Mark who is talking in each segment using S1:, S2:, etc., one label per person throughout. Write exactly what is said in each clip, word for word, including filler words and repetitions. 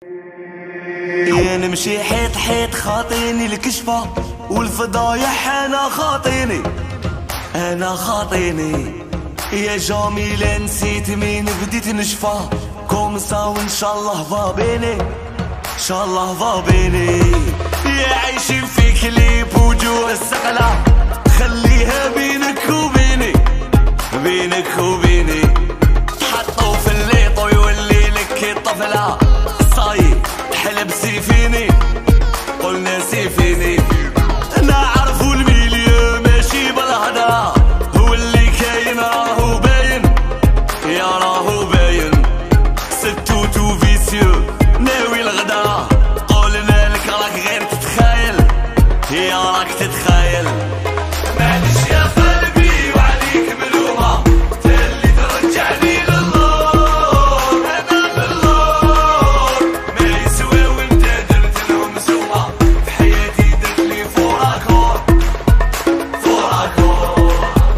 S1: نمشي حيط حيط خاطيني الكشفة والفضايح انا خاطيني انا خاطيني يا جميلة نسيت مين بديت نشفى كومسا وان شاء الله ضابيني ان شاء الله ضابيني يا عايشين في كليب وجوه السقلة خليها بينك وبيني بينك وبيني تحطوا في الليط ويولي لك طفلة صاي حلب سيفيني قلنا سيفيني نعرفوا الميليو ماشي بالهضرة هو اللي كاين راهو باين يا راهو باين ستوتو فيسيو ناوي الغدا قولنا لك راك غير تتخايل يا راك تتخايل معليش يا قلبي وعليك ملومة تالي ترجعني للنور انا للنور ما يسوى وانت درت لهم زومة في حياتي درت لي فوراكور فوراكور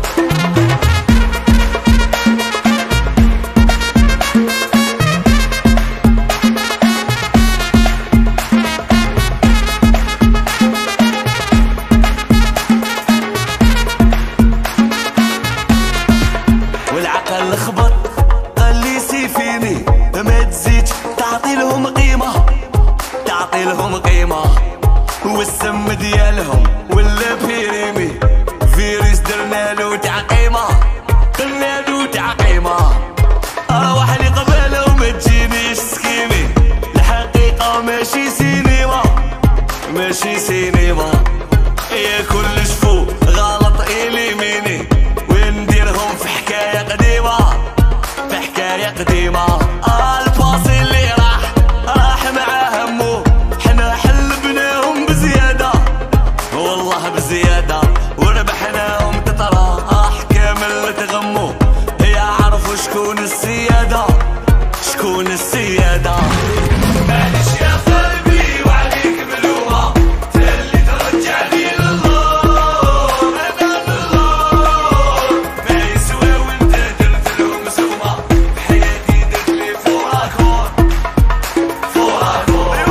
S1: والعقل خبط قال لي سيفيني ما تزيدش تعطي لهم قيمة تعطي لهم قيمة والسم ديالهم ولا بيريمي فيروس درنالو تعقيمة درنالو تعقيمة اروح لي قباله وما تجينيش سكيمي الحقيقة ماشي سينما ماشي سينما يا كل شفو غلط إليميني ونديرهم في حكاية قديمة في حكاية قديمة الباصي اللي راح راح مع همو حنا حلبناهم بزيادة والله بزيادة وربحناهم تطرى كامل تغمو يعرفوا شكون السيادة شكون السيادة معليش يا قلبي وعليك ملومة تالي ترجعني للنور انا للنور ما يسوى وانت درت لهم زومة في حياتي درت لي فوراكور فوراكور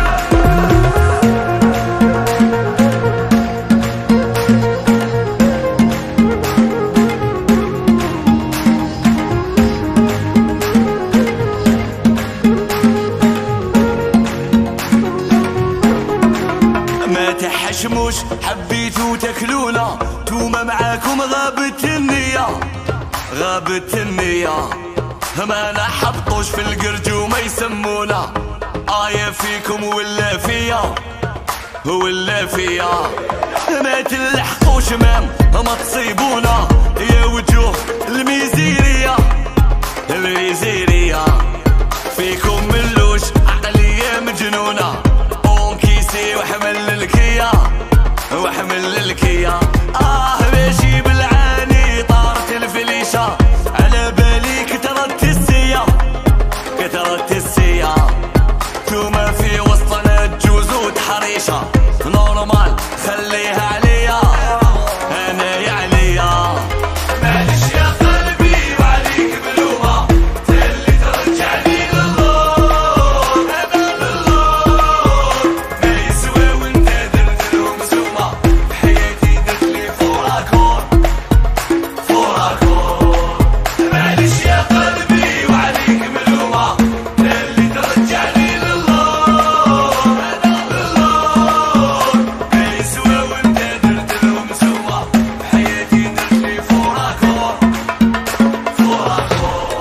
S1: ما تحشموش حبيتو تاكلونا توما معاكم غابت النية غابت النية ما نحبطوش في القرج وما يسمونا آية فيكم ولا فيا ولا فيا ما تلحقوش مام ما تصيبونا يا وجوه الميزيرية الميزيرية فيكم ملوش عقلية مجنونة كيسي وحمل الكيا وحمل الكيا اه ماشي بالعاني طارت الفليشة على بالي كترت السيا كترت السيا توما في وسطنا تجوز وتحريشة نورمال خليها عليا انا يا عليا معليش يا قلبي وعليك ملومة تالي ترجعني للنور انا للنور ما يسوى وانت درت لهم زومة في حياتي درت لي فوراكور فوراكور معليش يا قلبي وعليك ملومة تالي ترجعني للنور انا للنور ما يسوى وانت درت لهم زومة في حياتي درت لي فوراكور فوراكور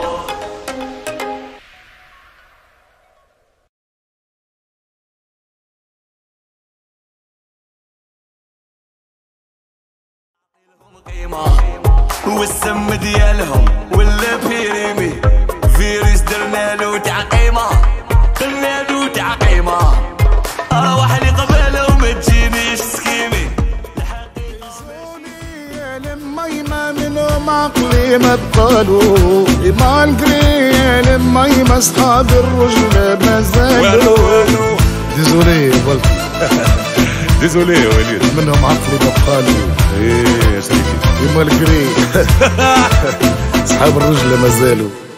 S1: قيمة والسم ديالهم ولا بيريمي فيروس درنالو تعقيمة درنالو تعقيمة اروح لي قباله وما تجينيش سكيمي
S2: يا لما يما منهم عقلي ما بطالوا ما نقري يا لما يما اصحاب الرجل ما زالوا ديزولي بلطي
S3: ديزولي يا وليد
S2: منهم عقلي ما بطالوا
S3: ايه يا شريكي
S2: يما القري اصحاب الرجل ما زالوا